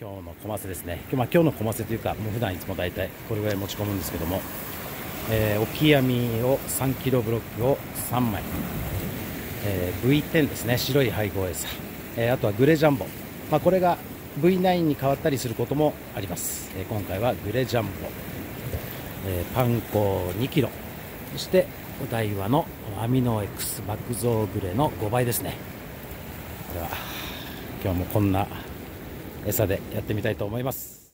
今日の小マセですね。今日の小マセというか、もう普段いつも大体これぐらい持ち込むんですけども、オキアミを3キロブロックを3枚、V10 ですね、白い配合餌、あとはグレジャンボ、これが V9 に変わったりすることもあります。今回はグレジャンボ、パン粉2キロ、そしてお台場のアミノ X 爆増グレの5倍ですね。これは今日もこんな餌でやってみたいと思います。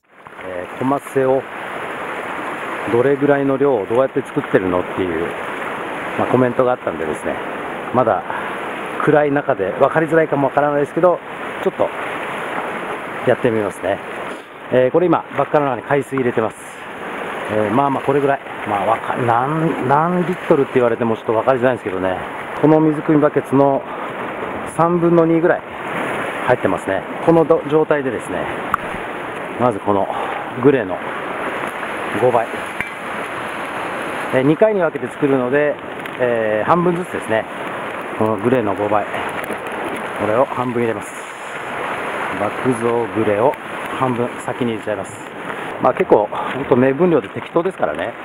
小マセをどれぐらいの量をどうやって作ってるのっていう、コメントがあったんでですね、まだ暗い中で分かりづらいかもわからないですけど、ちょっとやってみますね。これ今バッカの中に海水入れてます。これぐらい、何リットルって言われてもちょっと分かりづらいんですけどね、この水汲みバケツの3分の2ぐらい入ってますね。この状態でですね、まずこのグレの5倍、2回に分けて作るので、半分ずつですね。このグレの5倍、これを半分入れます。爆増グレを半分先に入れちゃいます。結構本当目分量で適当ですからね。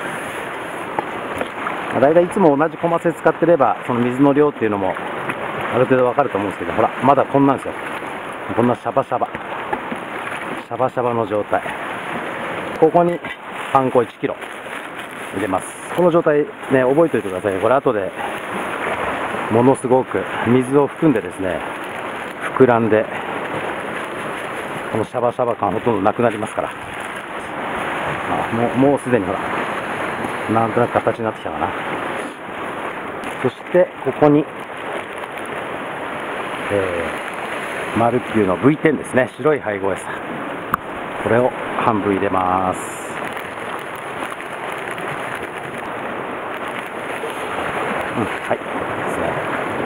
だいたいいつも同じ小マセ使ってればその水の量っていうのもある程度わかると思うんですけど、ほらまだこんなんですよ。こんなシャバシャバの状態。ここにパン粉1キロ入れます。この状態ね、覚えておいてください。これ後でものすごく水を含んでですね、膨らんでこのシャバシャバ感ほとんどなくなりますから。もうすでにほらなんとなく形になってきたかな。そしてここにマルキューの V10 ですね、白い配合餌、これを半分入れます。はいですね。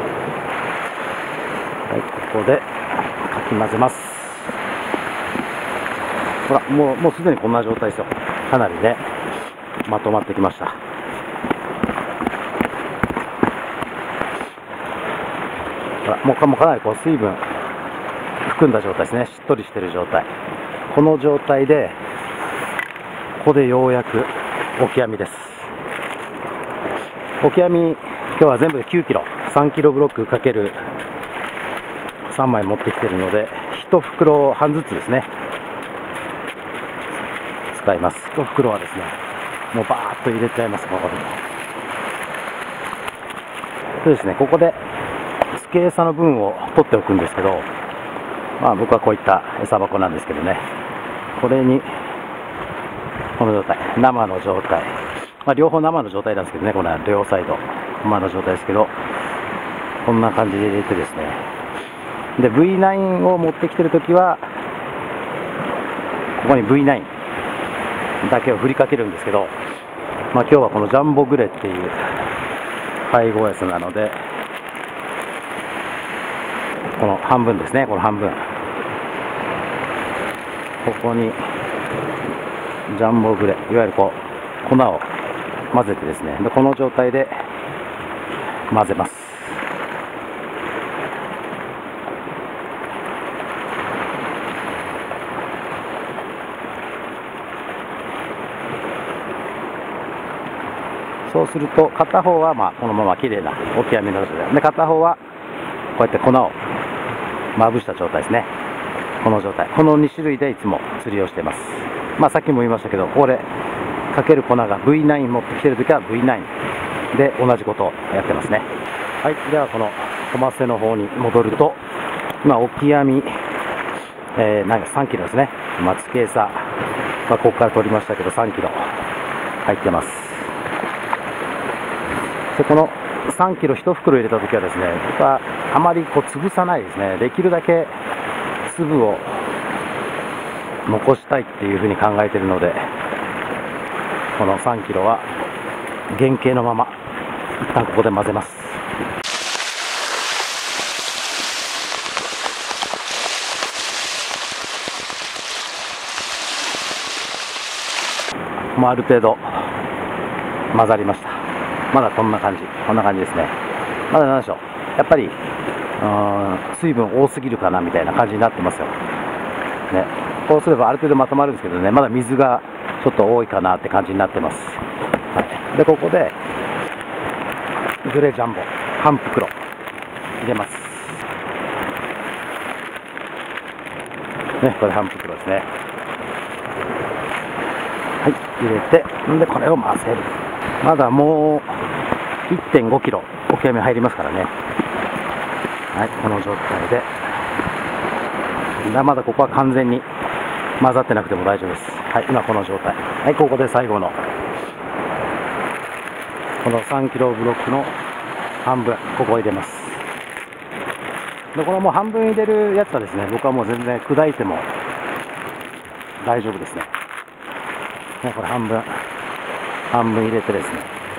はい、ここでかき混ぜます。ほらもうすでにこんな状態ですよ。かなりねまとまってきました。もうかなりこう水分含んだ状態ですね。しっとりしている状態。この状態でここでようやくオキアミです。オキアミ今日は全部で9キロ、3キロブロックかける3枚持ってきているので、1袋半ずつですね使います。1袋はですねもうバーッと入れちゃいます。ここでですね、ここで付け餌の分を取っておくんですけど、僕はこういった餌箱なんですけどね、これにこの状態、生の状態、両方生の状態なんですけどね、この両サイド生の状態ですけど、こんな感じで入れてですね、で V9 を持ってきてるときはここに V9 だけを振りかけるんですけど、今日はこのジャンボグレっていう配合餌なので、この半分ですね、この半分、ここにジャンボグレ、いわゆるこう粉を混ぜてですね、でこの状態で混ぜます。そうすると片方はこのまま綺麗なオキアミの状態で、片方はこうやって粉をまぶした状態ですね。この状態、この2種類でいつも釣りをしています。さっきも言いましたけど、これかける粉が V9 持ってきてるときは V9 で同じことをやってますね。はい、ではこの小マセの方に戻ると、今オキアミ、3キロですね。付け餌、ここから取りましたけど3キロ入ってます。でこの3キロ1袋入れたときはですね、僕はあまり潰さないですね。できるだけ粒を残したいっていうふうに考えているので、この3キロは原型のまま一旦ここで混ぜます。もうある程度混ざりました。まだこんな感じですね。まだ何でしょう、やっぱり水分多すぎるかなみたいな感じになってますよ。 ね。こうすればある程度まとまるんですけどね、まだ水がちょっと多いかなって感じになってます。はい、でここでグレージャンボ半袋入れます。ね、これ半袋ですね。はい、入れて、でこれを混ぜる。まだもう 1.5 キロオキアミ入りますからね。はい、この状態で、まだここは完全に混ざってなくても大丈夫です。はい、今この状態。はい、ここで最後のこの3キロブロックの半分、ここを入れます。でこのもう半分入れるやつはですね、僕はもう全然砕いても大丈夫ですね。ね、これ半分入れてですね、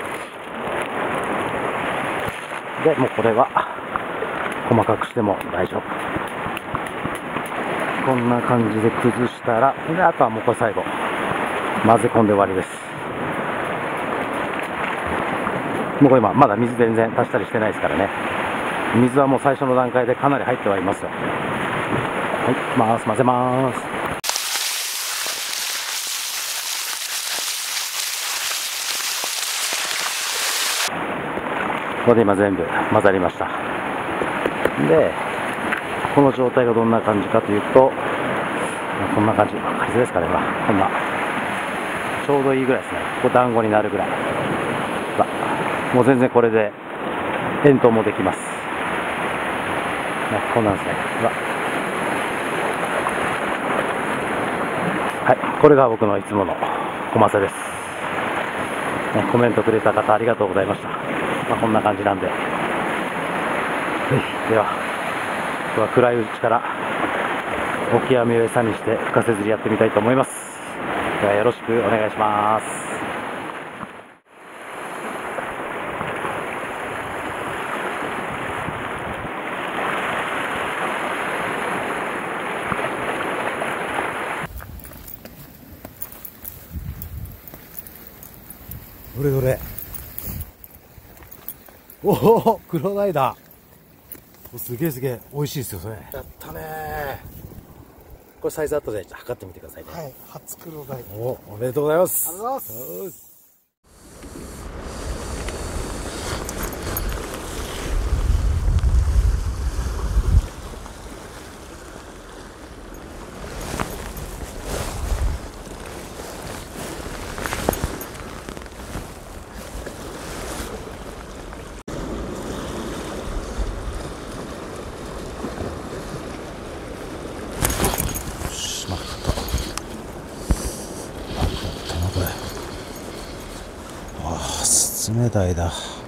でもうこれは細かくしても大丈夫。こんな感じで崩したら、であとはもうこれ最後混ぜ込んで終わりです。もうこれ今まだ水全然足したりしてないですからね。水はもう最初の段階でかなり入ってはいますよ。はい、混ぜます。ここで今全部混ざりました。でこの状態がどんな感じかというと、こんな感じ、分かりづらいですかね。こんなちょうどいいぐらいですね。ここ団子になるぐらい。もう全然これで円筒もできます。こんなんですね。はい、これが僕のいつものコマセです。コメントくれた方ありがとうございました。こんな感じなんで、では今日は暗いうちからオキアミを餌にして深瀬釣りやってみたいと思います。ではよろしくお願いします。どれどれ。おお、黒鯛だ。すげえすげえ、美味しいですよそれ。やったねー。これサイズ後で測ってみてくださいね。 はい、初黒鯛。 おめでとうございます。 ありがとうございます。 スズメダイだ。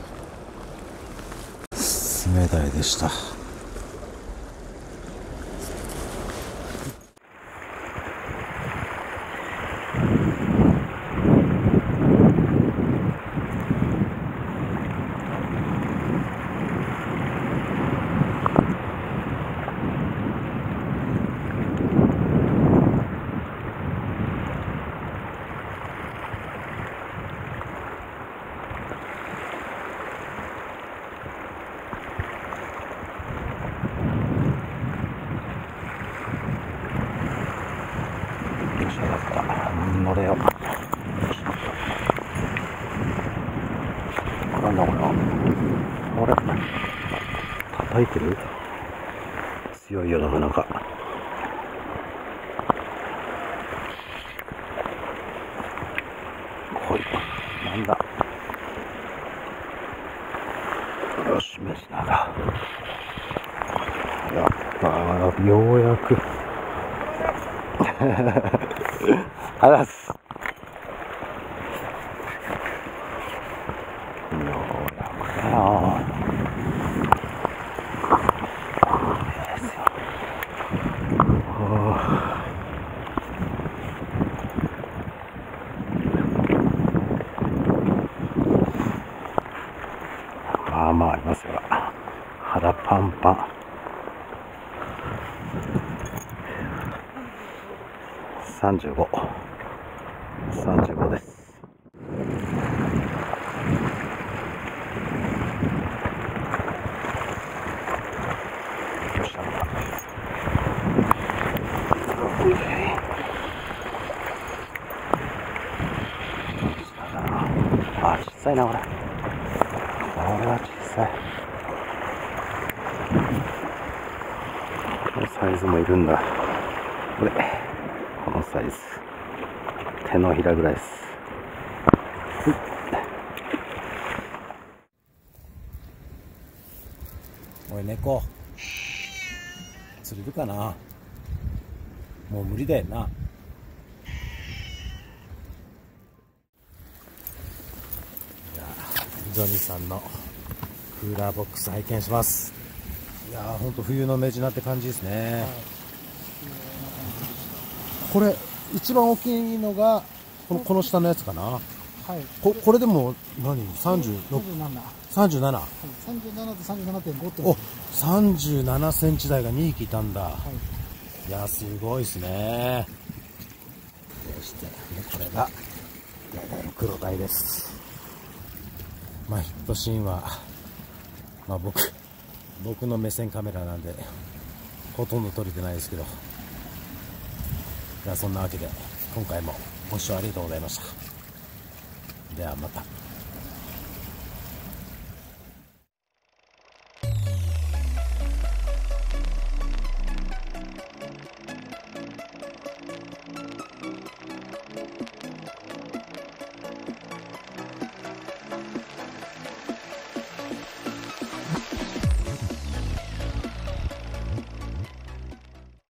スズメダイでした。乗れよ。なんだこれ。あれ叩いてる。強いよなかなか。来い。なんだ。よし、メスナーだ。やったー、ようやく。ありがとうございます。まあありますよ。腹パンパン。35です。よっしゃ。 あ、小さいな、これ。これは小さい。このサイズもいるんだ。これ、このサイズ。手のひらぐらいです。 おい、猫。釣れるかな。もう無理だよな。ジョニーさんのクーラーボックス拝見します。いやー、ほんと冬のメジナって感じですね。はい、これ一番大きいのがこの下のやつかな。はい、これでも何36、37、はい、 37と 37.5 ってお37センチ台が2匹いたんだ。はい、いやー、すごいですね。そしてこれがクロダイです。まあ、ヒットシーンは、まあ、僕の目線カメラなんでほとんど撮れてないですけど、いや、そんなわけで今回もご視聴ありがとうございました。ではまた。